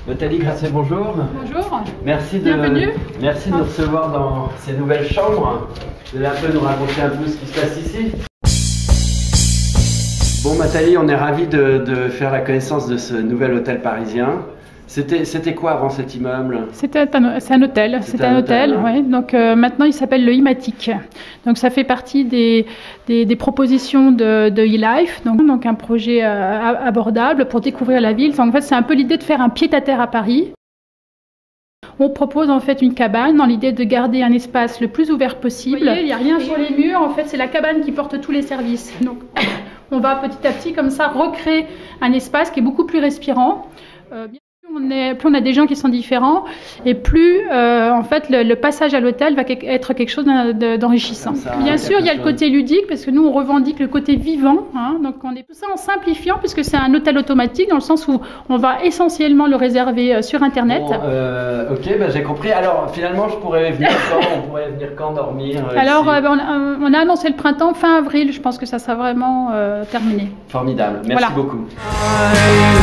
Nathalie Grasset, bonjour. Bonjour. Bienvenue. Merci de nous recevoir dans ces nouvelles chambres. Vous allez un peu nous raconter un peu ce qui se passe ici. Bon Nathalie, on est ravis de faire la connaissance de ce nouvel hôtel parisien. C'était quoi avant cet immeuble? C'est un hôtel. C'est un hôtel, oui. Donc maintenant il s'appelle le Imatic. Donc ça fait partie des propositions de eLife, donc un projet abordable pour découvrir la ville. En fait, c'est un peu l'idée de faire un pied-à-terre à Paris. On propose en fait une cabane dans l'idée de garder un espace le plus ouvert possible. Vous voyez, il n'y a rien sur les murs. En fait, c'est la cabane qui porte tous les services. Donc on va petit à petit comme ça recréer un espace qui est beaucoup plus respirant. Plus on a des gens qui sont différents et plus en fait le passage à l'hôtel va être quelque chose d'enrichissant. Bien sûr, il y a le côté ludique parce que nous on revendique le côté vivant. Donc on est tout ça en simplifiant puisque c'est un hôtel automatique dans le sens où on va essentiellement le réserver sur internet. Bon, ok, j'ai compris. Alors finalement, on pourrait venir quand dormir Alors on a annoncé le printemps fin avril. Je pense que ça sera vraiment terminé. Formidable. Merci beaucoup.